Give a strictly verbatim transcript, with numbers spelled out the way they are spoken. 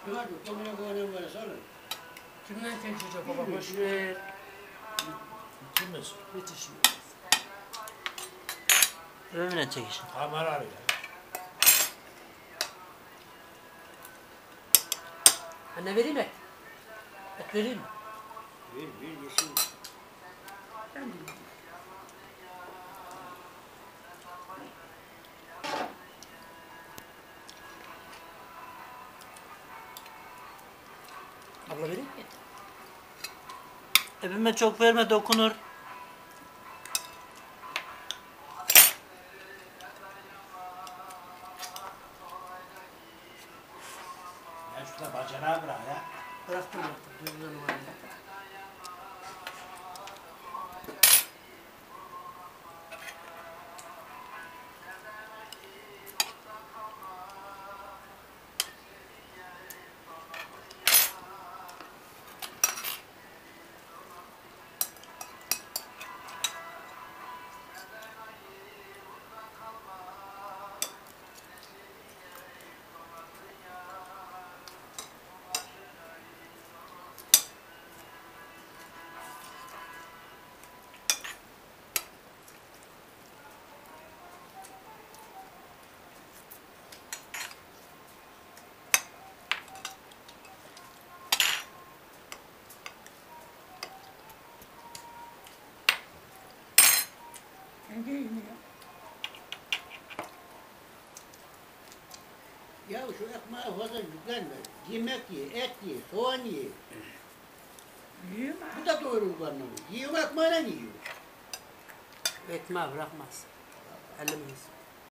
Yok, kendine güvenen varsa alın. Kimden çekecek baba? Boş ver. Kimmiş? Yetişmiyor. Ömrüne çekişin. Kamera arıyor. Anne vereyim et. Et vereyim mi? Bir, bir yesin. Ben bilmiyorum. Abla vereyim mi? Evime çok verme, dokunur. Ya şurada bacanağı bırak ya. Bıraktım bıraktım. Duygudan numarayla. Ben de yemiyorum. Ya şu ekmeğe fazla yüklenme. Yemek ye, et ye, soğan ye. Yiyorum Bu da doyurur karnını. Yiyor ekmeğine yiyor. Ekmeği bırakmaz. Ellemeyiz.